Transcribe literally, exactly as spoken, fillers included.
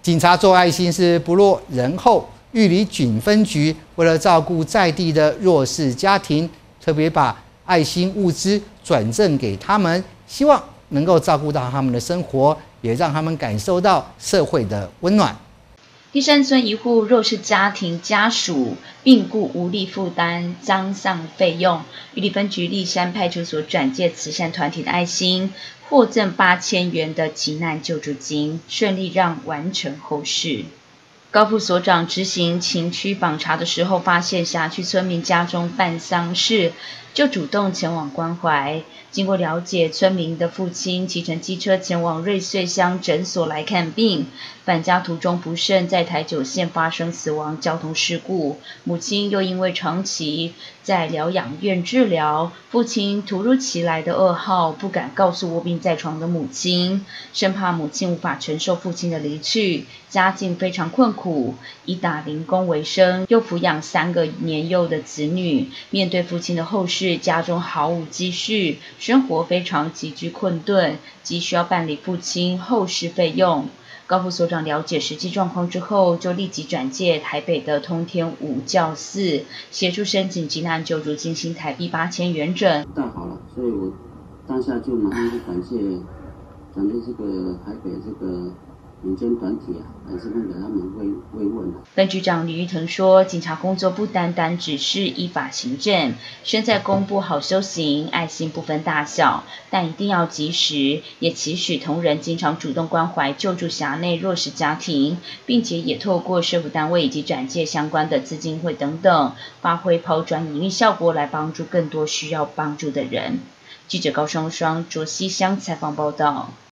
警察做爱心是不落人后，玉里警分局为了照顾在地的弱势家庭，特别把爱心物资转赠给他们，希望能够照顾到他们的生活，也让他们感受到社会的温暖。 第三村一户弱势家庭家属病故无力负担丧葬费用，玉里分局立山派出所转介慈善团体的爱心，获赠八千元的急难救助金，顺利让完成后事。高副所长执行情区访查的时候，发现辖区村民家中办丧事，就主动前往关怀。经过了解，村民的父亲骑乘机车前往瑞穗乡诊所来看病，返家途中不慎在台九线发生死亡交通事故，母亲又因为长期在疗养院治疗，父亲突如其来的噩耗不敢告诉卧病在床的母亲，生怕母亲无法承受父亲的离去，家境非常困苦，以打零工为生，又抚养三个年幼的子女，面对父亲的后事，家中毫无积蓄，生活非常拮据困顿，急需要办理父亲后事费用。高副所长了解实际状况之后，就立即转介台北的通天五教寺协助申请急难救助金新台币八千元整。 带好了，所以我当下就马上去感谢转介这个台北这个民间团体啊，还是给他们慰慰问啊。 分局长李玉腾说，警察工作不单单只是依法行政，身在公部好修行，爱心不分大小，但一定要及时，也期许同仁经常主动关怀救助辖内弱势家庭，并且也透过社福单位以及转介相关的资金会等等，发挥抛砖引玉效果，来帮助更多需要帮助的人。记者高双双卓溪乡采访报道。